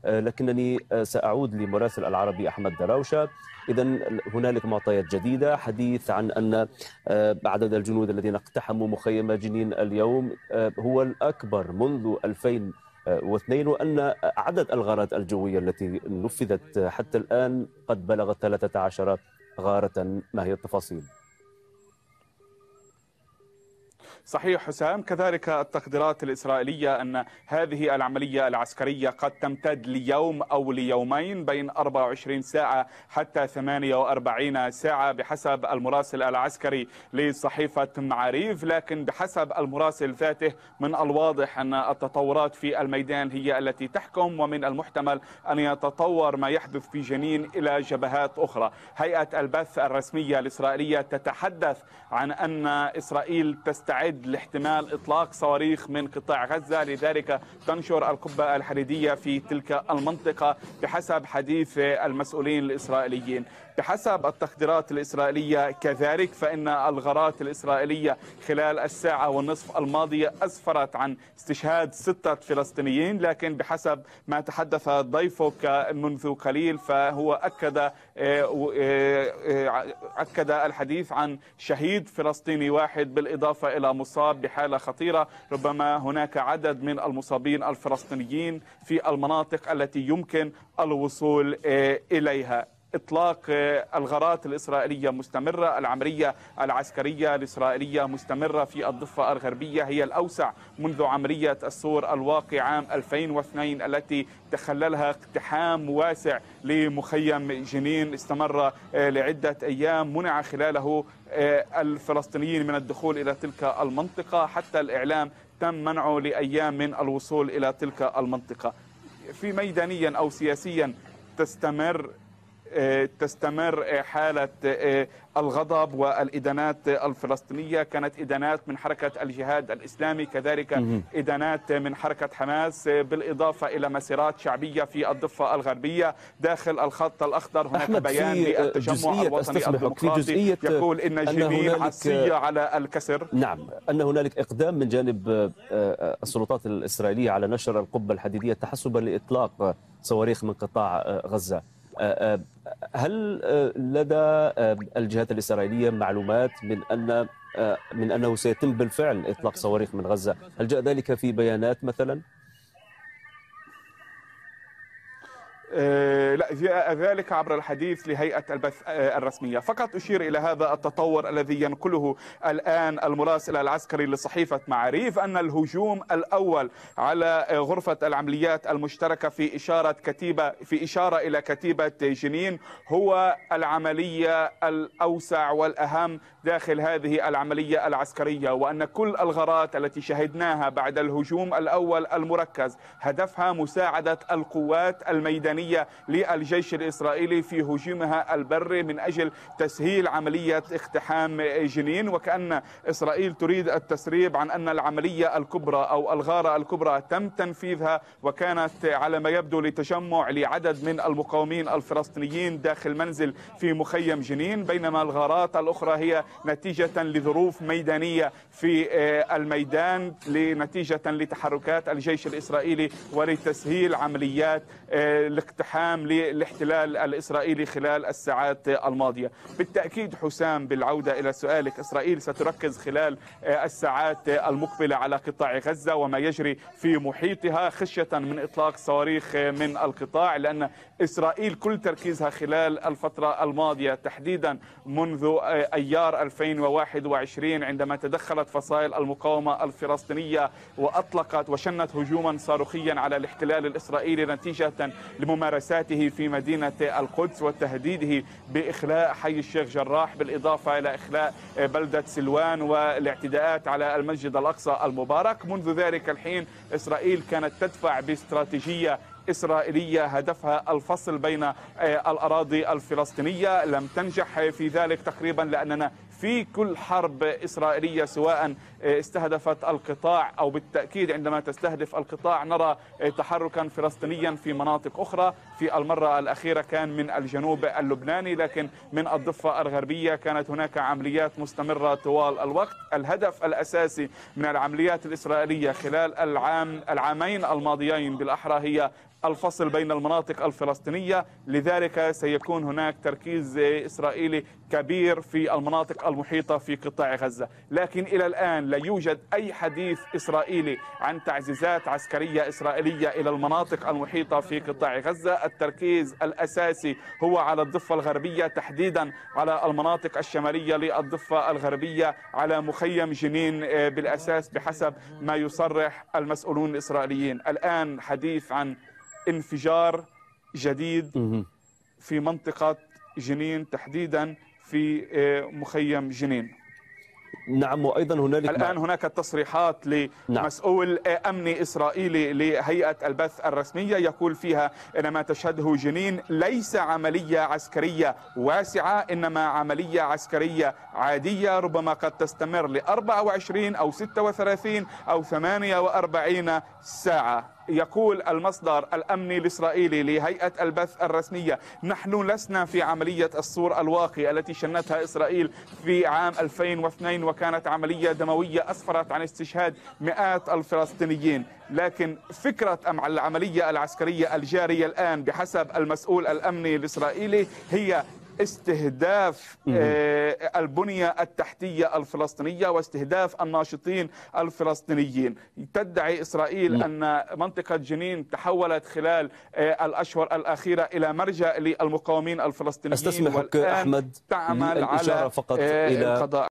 لكنني سأعود لمراسل العربي أحمد دراوشة. إذا هنالك معطيات جديدة، حديث عن أن عدد الجنود الذين اقتحموا مخيم جنين اليوم هو الأكبر منذ 2002، وأن عدد الغارات الجوية التي نفذت حتى الآن قد بلغت 13 غارة. ما هي التفاصيل؟ صحيح حسام، كذلك التقديرات الإسرائيلية أن هذه العملية العسكرية قد تمتد ليوم أو ليومين، بين 24 ساعة حتى 48 ساعة بحسب المراسل العسكري لصحيفة معاريف. لكن بحسب المراسل ذاته من الواضح أن التطورات في الميدان هي التي تحكم، ومن المحتمل أن يتطور ما يحدث في جنين إلى جبهات أخرى. هيئة البث الرسمية الإسرائيلية تتحدث عن أن إسرائيل تستعد لاحتمال إطلاق صواريخ من قطاع غزة، لذلك تنشر القبة الحديدية في تلك المنطقة بحسب حديث المسؤولين الإسرائيليين. بحسب التقديرات الإسرائيلية كذلك فإن الغارات الإسرائيلية خلال الساعة والنصف الماضية أسفرت عن استشهاد 6 فلسطينيين، لكن بحسب ما تحدث ضيفك منذ قليل فهو أكد الحديث عن شهيد فلسطيني واحد بالإضافة إلى مصاب بحالة خطيرة. ربما هناك عدد من المصابين الفلسطينيين في المناطق التي يمكن الوصول إليها. إطلاق الغارات الإسرائيلية مستمرة، العملية العسكرية الإسرائيلية مستمرة في الضفة الغربية، هي الأوسع منذ عملية السور الواقع عام 2002 التي تخللها اقتحام واسع لمخيم جنين استمر لعدة أيام، منع خلاله الفلسطينيين من الدخول إلى تلك المنطقة، حتى الإعلام تم منعه لأيام من الوصول إلى تلك المنطقة. في ميدانيا أو سياسيا تستمر حالة الغضب والإدانات الفلسطينية. كانت إدانات من حركة الجهاد الإسلامي، كذلك إدانات من حركة حماس، بالإضافة إلى مسيرات شعبية في الضفة الغربية داخل الخط الأخضر. هناك بيان للتجمع الوطني الديمقراطي يقول إن جنين عسية على الكسر. نعم، أن هنالك إقدام من جانب السلطات الإسرائيلية على نشر القبة الحديدية تحسبا لإطلاق صواريخ من قطاع غزة. هل لدى الجهات الإسرائيلية معلومات من أنه سيتم بالفعل إطلاق صواريخ من غزة؟ هل جاء ذلك في بيانات مثلا؟ لا، جاء ذلك عبر الحديث لهيئة البث الرسمية. فقط أشير إلى هذا التطور الذي ينقله الآن المراسل العسكري لصحيفة معاريف، أن الهجوم الأول على غرفة العمليات المشتركة في إشارة إلى كتيبة جنين هو العملية الأوسع والأهم داخل هذه العملية العسكرية، وأن كل الغارات التي شهدناها بعد الهجوم الأول المركز هدفها مساعدة القوات الميدانية للجيش الإسرائيلي في هجومها البري من أجل تسهيل عملية اقتحام جنين. وكأن إسرائيل تريد التسريب عن أن العملية الكبرى أو الغارة الكبرى تم تنفيذها، وكانت على ما يبدو لتجمع لعدد من المقاومين الفلسطينيين داخل منزل في مخيم جنين، بينما الغارات الأخرى هي نتيجة لظروف ميدانية في الميدان، نتيجة لتحركات الجيش الإسرائيلي ولتسهيل عمليات الاقتحام للاحتلال الإسرائيلي خلال الساعات الماضية. بالتأكيد حسام، بالعودة إلى سؤالك، إسرائيل ستركز خلال الساعات المقبلة على قطاع غزة وما يجري في محيطها خشية من إطلاق صواريخ من القطاع، لأن إسرائيل كل تركيزها خلال الفترة الماضية تحديدا منذ أيار 2021 عندما تدخلت فصائل المقاومة الفلسطينية وأطلقت وشنت هجوما صاروخيا على الاحتلال الإسرائيلي نتيجة لممارساته في مدينة القدس وتهديده بإخلاء حي الشيخ جراح، بالإضافة إلى إخلاء بلدة سلوان والاعتداءات على المسجد الأقصى المبارك. منذ ذلك الحين إسرائيل كانت تدفع باستراتيجية إسرائيلية هدفها الفصل بين الأراضي الفلسطينية. لم تنجح في ذلك تقريبا، لأننا في كل حرب إسرائيلية سواء استهدفت القطاع أو بالتأكيد عندما تستهدف القطاع نرى تحركا فلسطينيا في مناطق أخرى. في المرة الأخيرة كان من الجنوب اللبناني، لكن من الضفة الغربية كانت هناك عمليات مستمرة طوال الوقت. الهدف الأساسي من العمليات الإسرائيلية خلال العامين الماضيين بالأحرى هي الفصل بين المناطق الفلسطينية، لذلك سيكون هناك تركيز إسرائيلي كبير في المناطق المحيطة في قطاع غزة. لكن إلى الآن لا يوجد أي حديث إسرائيلي عن تعزيزات عسكرية إسرائيلية إلى المناطق المحيطة في قطاع غزة. التركيز الأساسي هو على الضفة الغربية، تحديدا على المناطق الشمالية للضفة الغربية، على مخيم جنين بالأساس بحسب ما يصرح المسؤولون الإسرائيليين. الآن حديث عن انفجار جديد في منطقة جنين، تحديدا في مخيم جنين. نعم، وأيضا هنالك الآن هناك تصريحات لمسؤول أمني إسرائيلي لهيئة البث الرسمية يقول فيها إن ما تشهده جنين ليس عملية عسكرية واسعة، إنما عملية عسكرية عادية ربما قد تستمر ل 24 أو 36 أو 48 ساعة. يقول المصدر الأمني الإسرائيلي لهيئة البث الرسمية: نحن لسنا في عملية السور الواقي التي شنتها إسرائيل في عام 2002 وكانت عملية دموية أسفرت عن استشهاد مئات الفلسطينيين، لكن فكرة العملية العسكرية الجارية الآن بحسب المسؤول الأمني الإسرائيلي هي استهداف البنية التحتية الفلسطينية واستهداف الناشطين الفلسطينيين. تدعي إسرائيل أن منطقة جنين تحولت خلال الأشهر الأخيرة إلى مرجع للمقاومين الفلسطينيين، أستسمحك أحمد تعمل على فقط إلى القضاء